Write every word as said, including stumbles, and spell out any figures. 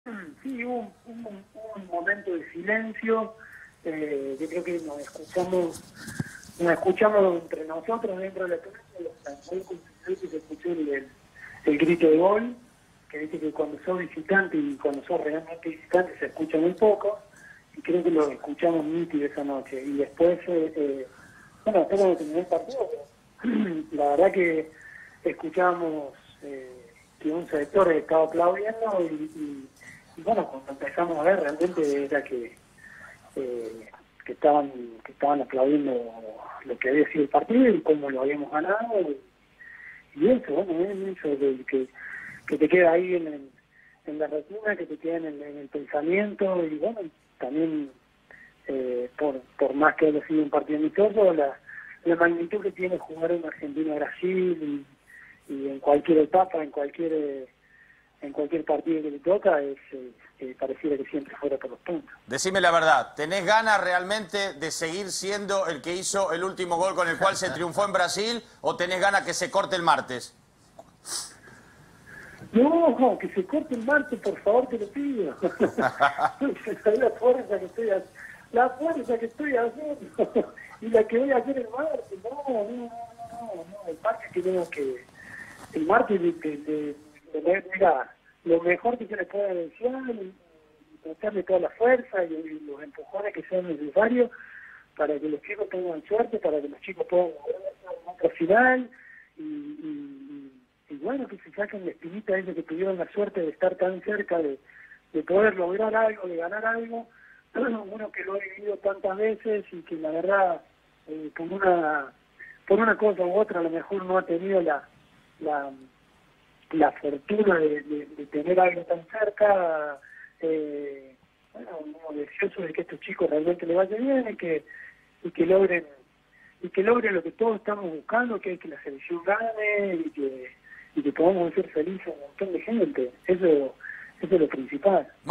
Sí, hubo un, un, un momento de silencio. Eh, yo creo que nos escuchamos, nos escuchamos entre nosotros dentro de la cancha. Y se escuchó el, el, el grito de gol, que dice que cuando sos visitante y cuando sos realmente visitante se escucha muy poco, y creo que lo escuchamos nítido esa noche. Y después, eh, eh, bueno, después cuando terminó el partido, la verdad que escuchábamos eh, que un sector estaba aplaudiendo y, y, y bueno, cuando empezamos a ver realmente era que, eh, que estaban que estaban aplaudiendo lo que había sido el partido y cómo lo habíamos ganado y, y eso, bueno, es eso de que, que te queda ahí en, el, en la retina, que te queda en el, en el pensamiento y bueno, también eh, por, por más que haya sido un partido amistoso, la, la magnitud que tiene jugar en Argentina-Brasil y, y en cualquier etapa, en cualquier eh, en cualquier partido que le toca, es eh, eh, pareciera que siempre fuera por los puntos. Decime la verdad, ¿tenés ganas realmente de seguir siendo el que hizo el último gol con el cual se triunfó en Brasil o tenés ganas que se corte el martes? No, no, que se corte el martes, por favor, te lo pido. la fuerza que estoy haciendo, la fuerza que estoy haciendo y la que voy a hacer el martes. No, no, no, no, no. El martes tenemos que, el martes de, de, de, de, de mira, lo mejor que se le pueda desear y meterle toda la fuerza y, y los empujones que sean necesarios para que los chicos tengan suerte, para que los chicos puedan lograr otra final y, y, y bueno, que se saquen la espinita ellos que tuvieron la suerte de estar tan cerca de, de poder lograr algo, de ganar algo, uno que lo ha vivido tantas veces y que la verdad eh, por una por una cosa u otra a lo mejor no ha tenido la la, la fortuna de, de, de tener algo tan cerca. eh, bueno, uno deseoso de que estos chicos realmente les vaya bien y que y que logren y que logren lo que todos estamos buscando, que es que la selección gane y que y que podamos ser felices a un montón de gente. Eso, eso es lo principal.